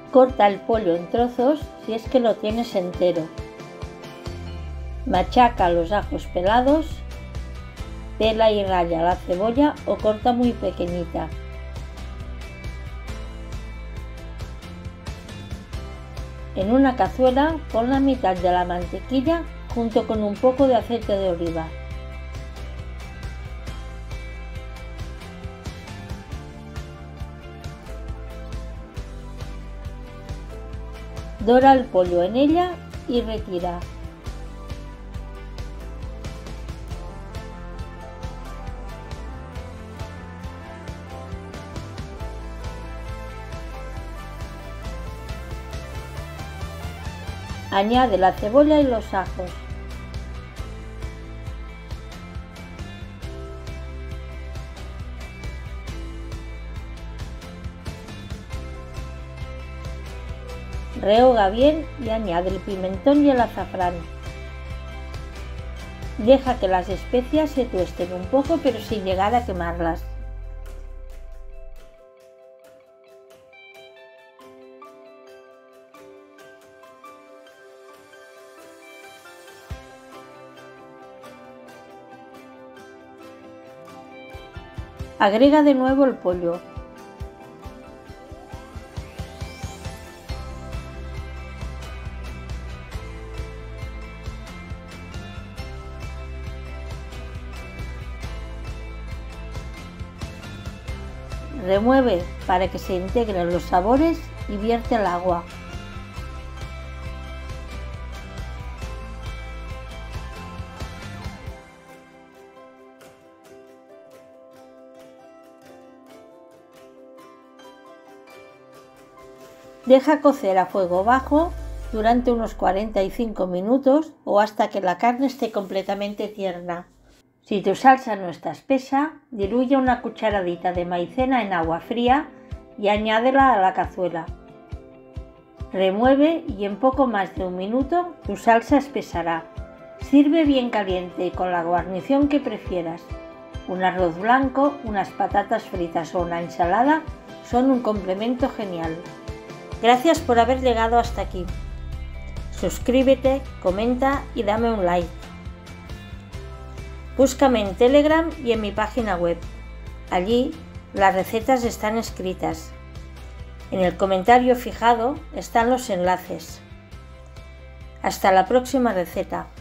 Corta el pollo en trozos si es que lo tienes entero. Machaca los ajos pelados. Pela y raya la cebolla o corta muy pequeñita. En una cazuela pon la mitad de la mantequilla junto con un poco de aceite de oliva. Dora el pollo en ella y retira. Añade la cebolla y los ajos. Rehoga bien y añade el pimentón y el azafrán. Deja que las especias se tuesten un poco pero sin llegar a quemarlas. Agrega de nuevo el pollo. Remueve para que se integren los sabores y vierte el agua. Deja cocer a fuego bajo durante unos 45 minutos o hasta que la carne esté completamente tierna. Si tu salsa no está espesa, diluye una cucharadita de maicena en agua fría y añádela a la cazuela. Remueve y en poco más de un minuto tu salsa espesará. Sirve bien caliente y con la guarnición que prefieras. Un arroz blanco, unas patatas fritas o una ensalada son un complemento genial. Gracias por haber llegado hasta aquí. Suscríbete, comenta y dame un like. Búscame en Telegram y en mi página web. Allí las recetas están escritas. En el comentario fijado están los enlaces. Hasta la próxima receta.